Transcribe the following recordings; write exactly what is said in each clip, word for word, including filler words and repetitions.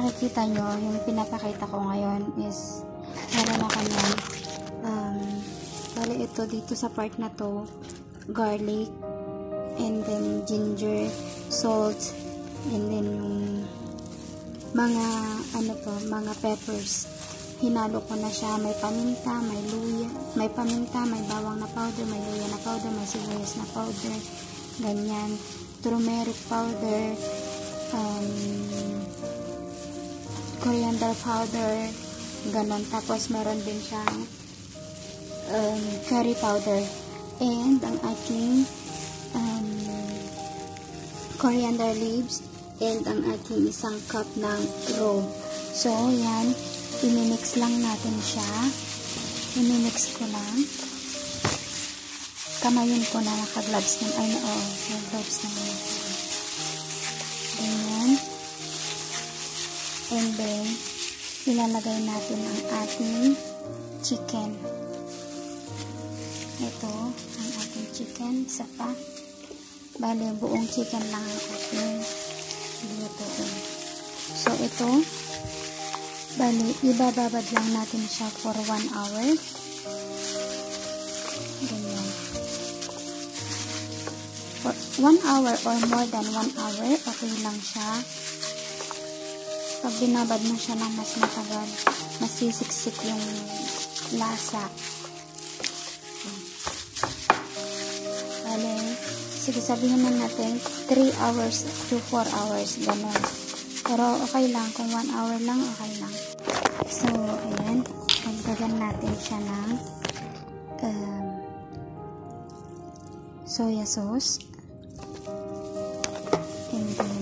nakikita nyo, yung pinapakita ko ngayon is meron ako yan. Um, bali ito dito sa part na to, garlic, and then ginger, salt, and then yung mga ano to, mga peppers. Hinalo ko na siya. May paminta, may luya, may paminta, may bawang na powder, may luya na powder, may sibuyas na powder, ganyan, turmeric powder, um, coriander powder, ganon. Tapos meron din siyang um, curry powder, and ang aking um, coriander leaves, and ang aking isang cup ng raw. So yan, imimix lang natin siya. Imimix ko lang. Kamayin ko na, naka-gloves na, ay oo, naka-gloves na. Ganyan. And then, ilalagay natin ang ating chicken. Ito, ang ating chicken. Isa pa. Bale, buong chicken lang ang ating lutuin. So, ito, bale, ibababad lang natin siya for one hour. Ganyan. For one hour or more than one hour, okay lang siya. Pag binabad mo siya ng mas matagal, masisiksik yung lasa. Bale, sige, sabihin na natin three hours to four hours, gano'n. Pero okay lang, kung one hour lang, okay lang. So, ayan, pagdagan natin siya ng um, soya sauce, and then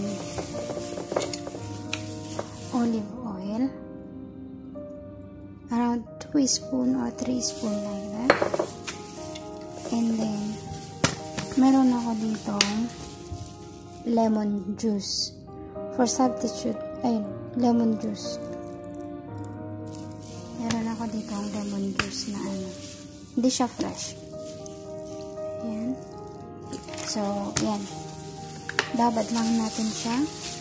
olive oil, around two spoon or three spoon like that. And then meron ako dito lemon juice for substitute, ay lemon juice. Meron ako dito ang lemon juice na ano, hindi siya fresh. Ayan. So, ayan, babad lang natin siya.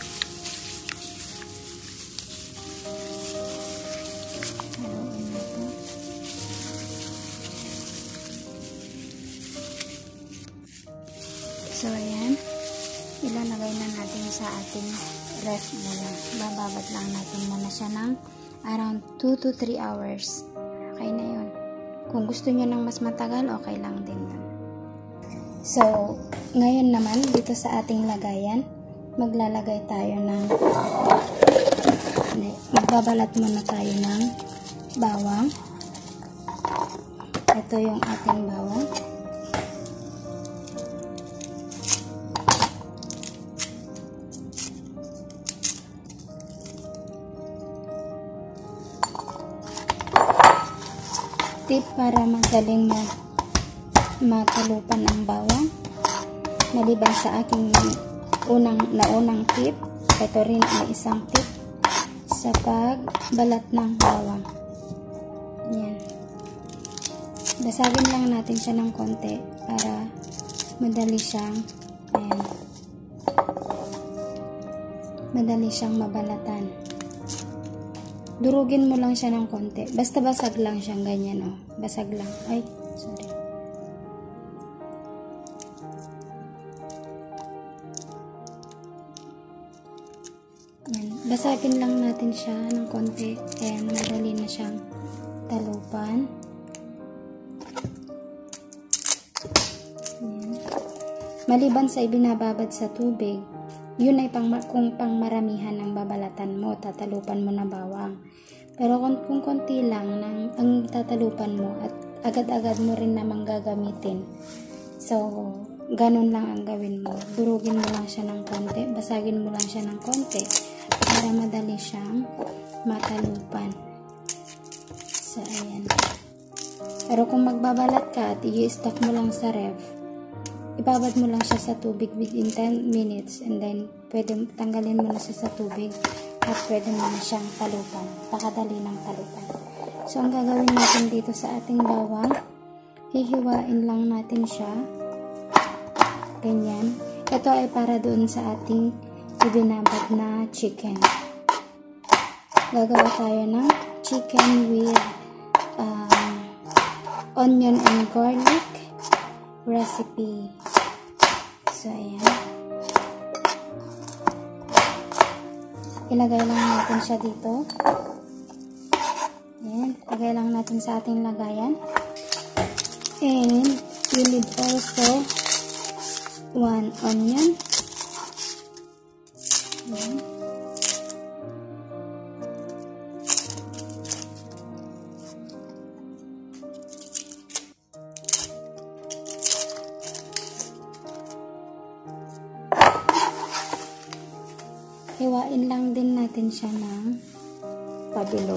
So, ayan, ilalagay na natin sa ating ref muna. Bababad lang natin muna siya ng around two to three hours. Okay na yun. Kung gusto nyo ng mas matagal, okay lang din yun. So, ngayon naman, dito sa ating lagayan, maglalagay tayo ng, magbabalat muna tayo ng bawang. Ito yung ating bawang. Tip para magaling mag matalupan ang bawang, maliban sa aking unang naunang tip, ito rin ay isang tip sa pagbalat ng bawang. Yan, basagin lang natin siya ng konti para madali siyang ayan, madali siyang mabalatan. Durugin mo lang siya ng konti. Basta basag lang siyang ganyan, oh. Basag lang. Ay, sorry. Yan. Basagin lang natin siya ng konti. Ayan, madali na siyang talupan. Yan. Maliban sa ibinababad sa tubig, yun ay pang, kung pang maramihan ng babalatan mo, tatalupan mo na bawang. Pero kung, kung konti lang ng, ang tatalupan mo at agad-agad mo rin namang gagamitin, so ganun lang ang gawin mo. Durugin mo lang siya ng konti, basagin mo lang siya ng konti para madali siyang matalupan. So ayan. Pero kung magbabalat ka at i-stock mo lang sa ref, ibabad mo lang siya sa tubig within ten minutes, and then pwede tanggalin mo na siya sa tubig at pwede mo na siyang talupan. Pakadali ng talupan. So, ang gagawin natin dito sa ating bawang, hihiwain lang natin siya. Ganyan. Ito ay para doon sa ating ibinabad na chicken. gagawa tayo ng chicken with um, onion and garlic recipe. So, ayan. Ilagay lang natin siya dito. Ayan. Ilagay lang natin sa ating lagayan. And, you need also one onion. Ayan. Hiwain lang din natin siya ng pabilog.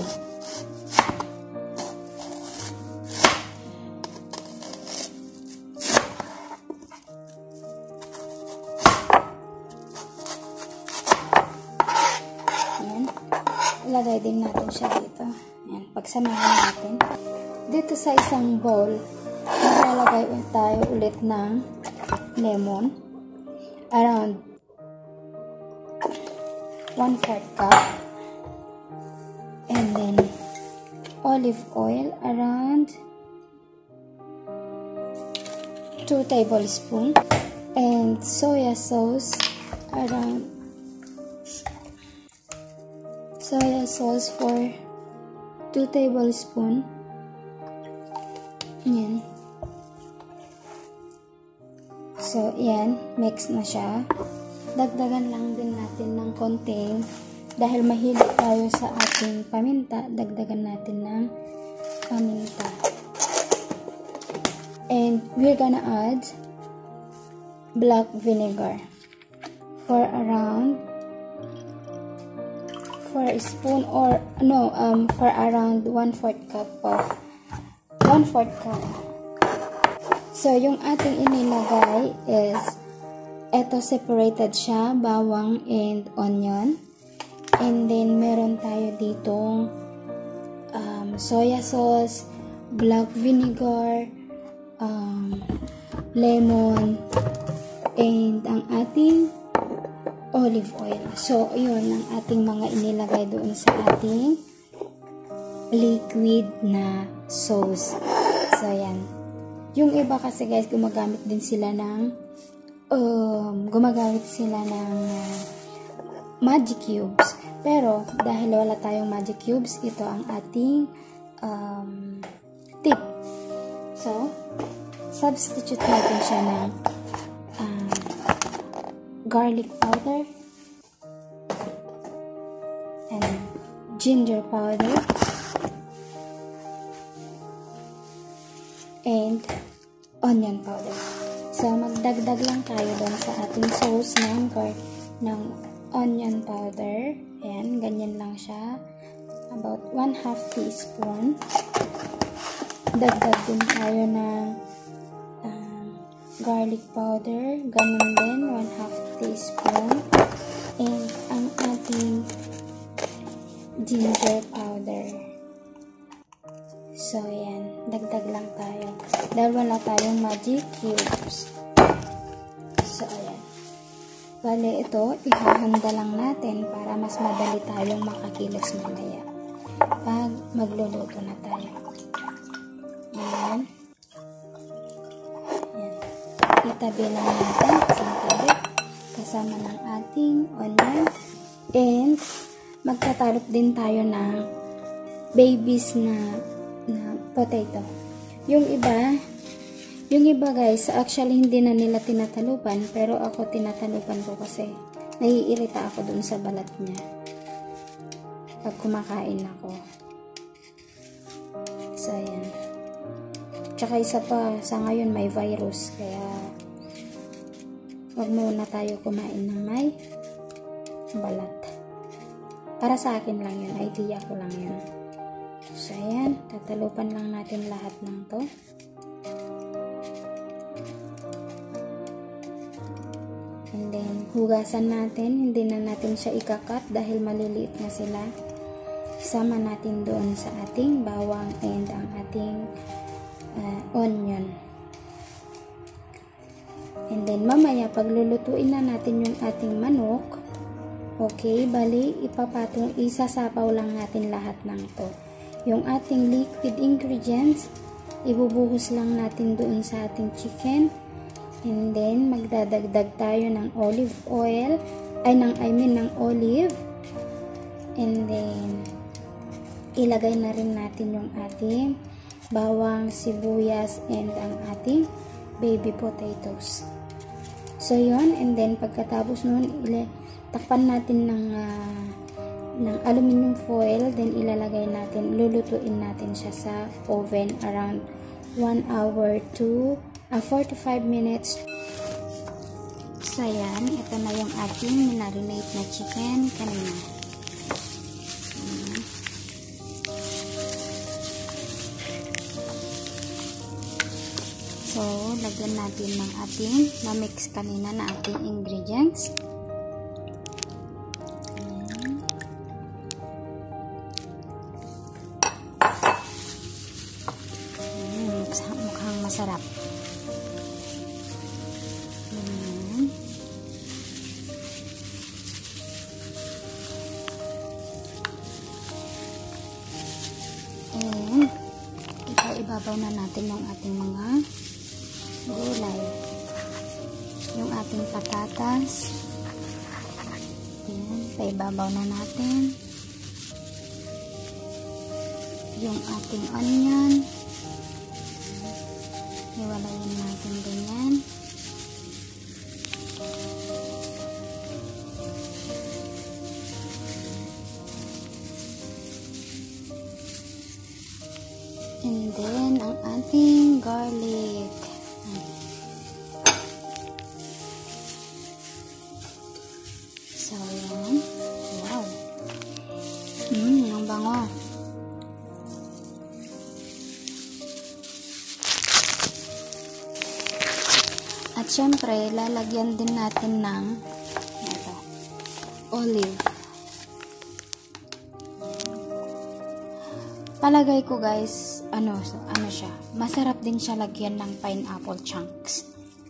Ayan. Ilagay din natin siya dito. Ayan. Pagsamahin natin. Dito sa isang bowl, maglalagay tayo ulit ng lemon. Around one fourth cup, and then olive oil around two tablespoons, and soya sauce around soya sauce for two tablespoons. Yan. So, yan, mix na siya. Dagdagan lang din natin ng konting, dahil mahilig tayo sa ating paminta, dagdagan natin ng paminta. And we're gonna add black vinegar for around four spoon or no um for around one fourth cup of one fourth cup. So yung ating inilagay is eto, separated siya, bawang and onion. And then, meron tayo ditong um, soya sauce, black vinegar, um, lemon, and ang ating olive oil. So, yun ang ating mga inilagay doon sa ating liquid na sauce. So, yan. Yung iba kasi guys, gumagamit din sila ng Um, gumagamit sila ng uh, magic cubes. Pero, dahil wala tayong magic cubes, ito ang ating um, tip. So, substitute natin siya ng um, garlic powder and ginger powder and onion powder. So, magdagdag lang tayo doon sa ating sauce ng, ng onion powder. Ayan, ganyan lang siya. About one half teaspoon. Dagdag din tayo ng um, garlic powder. Ganun din, one half teaspoon. And ang ating ginger powder. So, ayan. Dagdag lang tayo. Dahil wala tayong magic cubes. So, ayan. Bale, ito, ihahanda lang natin para mas madali tayong makakilos mamaya. Pag magluluto na tayo. Ayan. Ayan. Itabi lang natin sa tabi. Kasama ng ating onion. And, magtatalop din tayo ng babies na na potato. Yung iba, yung iba guys, actually hindi na nila tinatalupan, pero ako tinatalupan ko kasi naiirita ako dun sa balat niya pag kumakain ako. So, ayan. Tsaka isa pa, sa ngayon may virus, kaya wag muna tayo kumain ng may balat. Para sa akin lang yun, idea ko lang yun. So, ayan. Tatalupan lang natin lahat ng to. And then, hugasan natin. Hindi na natin siya ikakat dahil maliliit na sila. Isama natin doon sa ating bawang and ang ating uh, onion. And then, mamaya, paglulutuin na natin yung ating manok, Okay, bali ipapatong, isasapaw lang natin lahat ng to. Yung ating liquid ingredients, ibubuhos lang natin doon sa ating chicken. And then, magdadagdag tayo ng olive oil, ay ng, I mean, ng olive. And then, ilagay na rin natin yung ating bawang, sibuyas, and ang ating baby potatoes. So, yun. And then, pagkatapos nun, takpan natin ng, uh, ng aluminum foil. Then, ilalagay natin, lulutuin natin siya sa oven around one hour to uh, forty-five minutes. So, yan. Ito na yung ating minarinate na chicken kanina. So, lagyan natin ng ating na-mix kanina na ating ingredients. Mm, mukhang masarap. Mm. And, ito ibabaw na natin yung ating mga gulay, yung ating patatas. Ayan, paibabaw na natin yung ating onion, iwalayin natin ganyan. And then ang ating garlic. So, yan. Wow. Mmm, ang bango. At syempre, lalagyan din natin ng ito, olive. Palagay ko guys, ano, so, ano siya, masarap din siya lagyan ng pineapple chunks.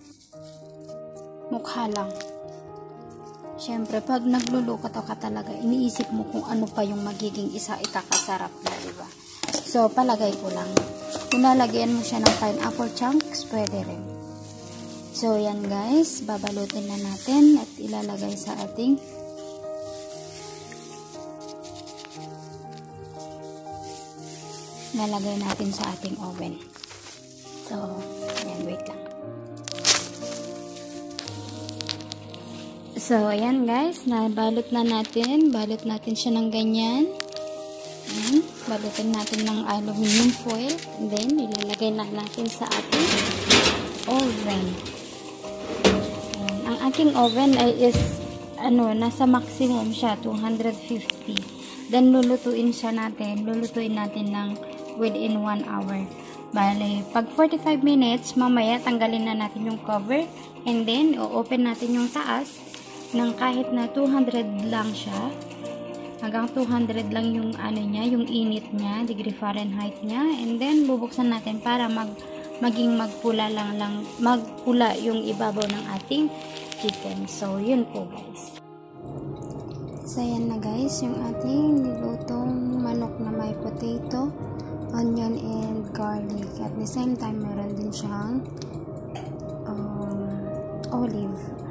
Mukha lang. Siyempre, pag nagluluto ka talaga, iniisip mo kung ano pa yung magiging isa ikakasarap na, diba? So, palagay ko lang. Kung nalagyan mo siya ng pineapple chunks, pwede rin. So, yan guys. Babalutin na natin at ilalagay sa ating lalagay natin sa ating oven. So, yan. Wait lang. So, ayan guys, nabalot na natin. Balot natin siya ng ganyan. Ayan, balutin natin ng aluminum foil. And then, ilalagay na natin sa ating oven. Ayan, ang ating oven ay is, ano, nasa maximum siya, two hundred fifty. Then, lulutuin siya natin. Lulutuin natin ng within one hour. Bale, pag forty-five minutes, mamaya tanggalin na natin yung cover. And then, o-open natin yung taas ng kahit na two hundred lang siya, hanggang two hundred lang yung ano niya, yung init niya, degree Fahrenheit niya. And then bubuksan natin para mag maging magpula lang lang magpula yung ibabaw ng ating chicken. So yun po guys. So yan na guys, yung ating nilutong manok na may potato, onion and garlic. At the same time meron din siyang um, olive.